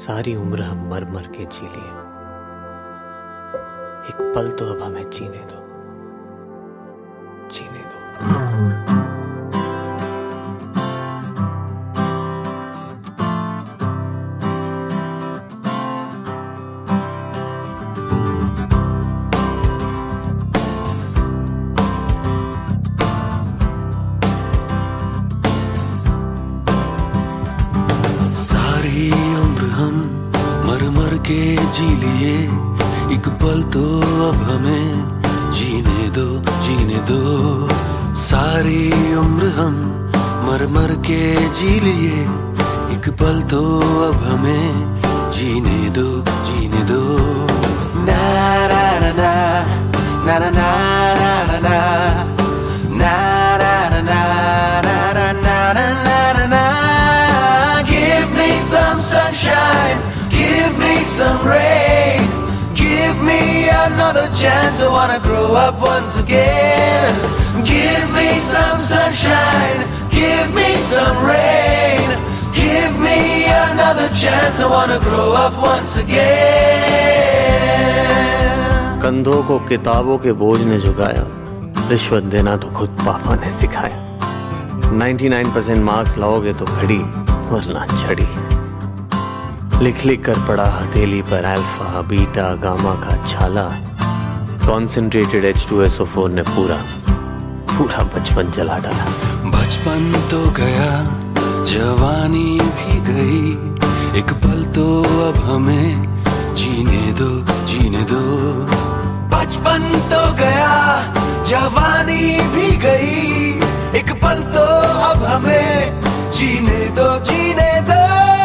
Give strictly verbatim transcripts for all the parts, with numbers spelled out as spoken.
सारी उम्र हम मर मर के जी लिए, एक पल तो अब हमें जीने दो, जीने दो। सारी उम्र हम मर मर के जी लिए, एक पल तो अब हमें जीने दो, जीने दो। सारी उम्र हम मर मर के जी लिए, एक पल तो अब हमें जीने दो, जीने दो। ना ना ना ना ना ना ना ना ना ना ना ना ना ना ना। Give me some sunshine, give me some rain, give me another chance. I wanna grow up once again. Give me some sunshine, give me some rain, give me another chance. I wanna grow up once again. कंधों को किताबों के बोझ ने झुकाया, रिश्वत देना तो खुद पापा ने सिखाया। निन्यानवे परसेंट मार्क्स लाओगे तो घड़ी वरना छड़ी। लिख लिख कर पढ़ा हथेली पर अल्फा बीटा गामा का छाला। Concentrated H two S O four ने पूरा पूरा बचपन जला डाला। बचपन तो गया, जवानी भी गई, एक पल तो अब हमें जीने दो, जीने दो। बचपन तो गया, जवानी भी गई, एक पल तो अब हमें जीने दो, जीने दो।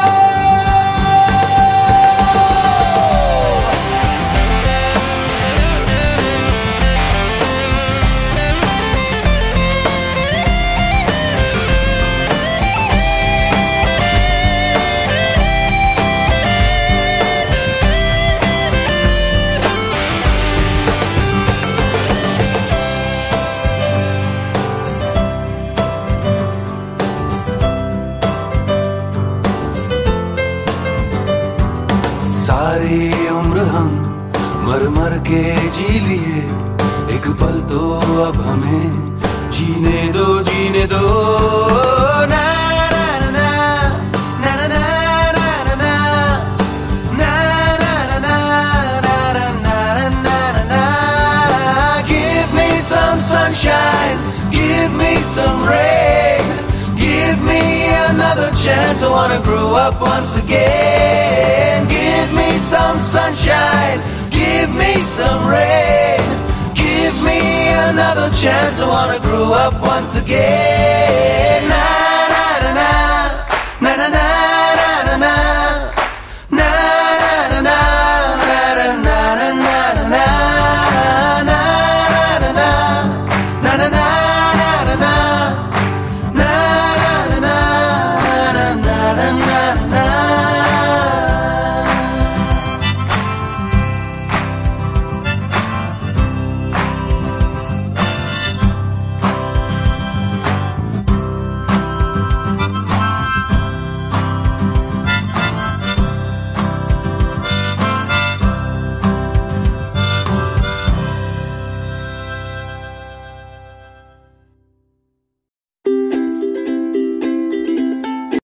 सारी उम्र हम मर मर के जी लिए, एक पल तो अब हमें जीने दो, जीने दो। ना ना ना ना ना ना ना ना ना ना ना ना ना। Give me some sunshine, give me some rain, give me another chance. I wanna grow up once again. Give me some sunshine, give me some rain, give me another chance. I wanna grow up once again.